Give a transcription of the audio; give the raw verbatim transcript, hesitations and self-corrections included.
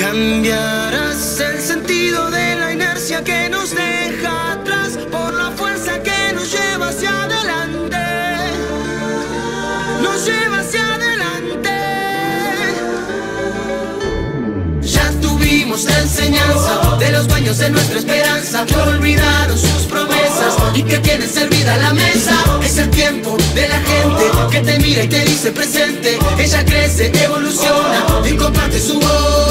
Cambiarás el sentido de la inercia que nos deja atrás por la fuerza que nos lleva hacia adelante. Nos lleva hacia adelante. Ya tuvimos la enseñanza de los dueños de nuestra esperanza, que olvidaron sus promesas y que tienen servida la mesa. Es el tiempo de la gente que te mira y te dice presente. Ella crece, evoluciona y comparte su voz.